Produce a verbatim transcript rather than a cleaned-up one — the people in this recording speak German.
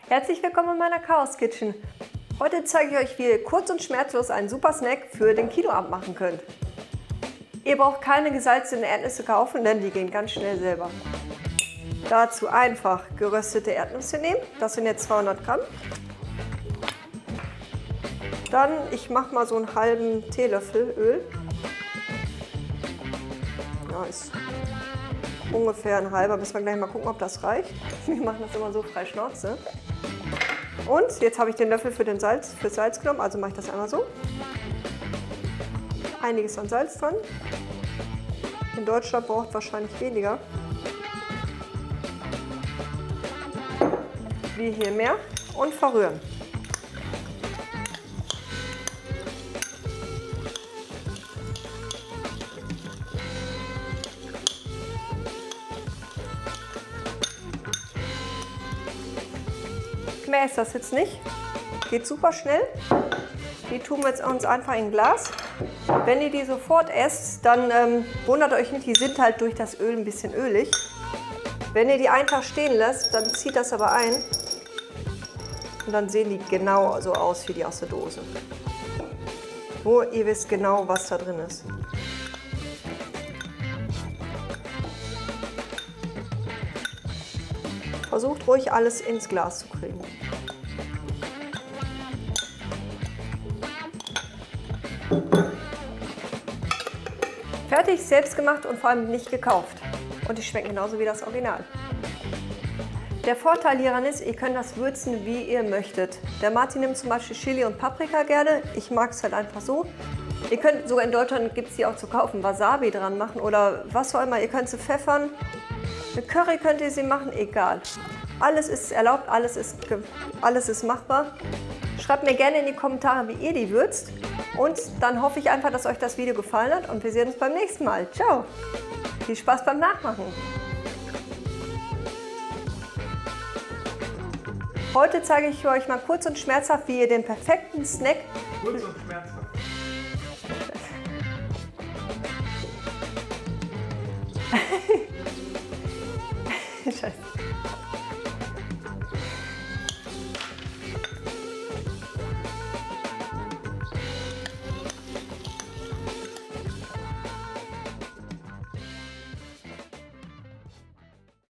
Herzlich willkommen in meiner Chaos Kitchen. Heute zeige ich euch, wie ihr kurz und schmerzlos einen super Snack für den Kinoabend machen könnt. Ihr braucht keine gesalzenen Erdnüsse kaufen, denn die gehen ganz schnell selber. Dazu einfach geröstete Erdnüsse nehmen, das sind jetzt zweihundert Gramm. Dann, ich mache mal so einen halben Teelöffel Öl. Ja, ist ungefähr ein halber, müssen wir gleich mal gucken, ob das reicht. Wir machen das immer so frei Schnauze. Und jetzt habe ich den Löffel für den Salz, für Salz genommen, also mache ich das einmal so. Einiges an Salz dran. In Deutschland braucht wahrscheinlich weniger. Wie hier mehr. Und verrühren. Mehr ist das jetzt nicht. Geht super schnell. Die tun wir jetzt uns einfach in ein Glas. Wenn ihr die sofort esst, dann ähm, wundert euch nicht, die sind halt durch das Öl ein bisschen ölig. Wenn ihr die einfach stehen lasst, dann zieht das aber ein. Und dann sehen die genau so aus wie die aus der Dose. Nur ihr wisst genau, was da drin ist. Versucht ruhig alles ins Glas zu kriegen. Fertig, selbst gemacht und vor allem nicht gekauft. Und die schmecken genauso wie das Original. Der Vorteil hieran ist, ihr könnt das würzen, wie ihr möchtet. Der Martin nimmt zum Beispiel Chili und Paprika gerne. Ich mag es halt einfach so. Ihr könnt, sogar in Deutschland gibt es die auch zu kaufen, Wasabi dran machen oder was auch immer. Ihr könnt sie pfeffern. Mit Curry könnt ihr sie machen, egal. Alles ist erlaubt, alles ist, alles ist machbar. Schreibt mir gerne in die Kommentare, wie ihr die würzt. Und dann hoffe ich einfach, dass euch das Video gefallen hat und wir sehen uns beim nächsten Mal. Ciao! Viel Spaß beim Nachmachen! Heute zeige ich euch mal kurz und schmerzhaft, wie ihr den perfekten Snack... Kurz und schmerzhaft.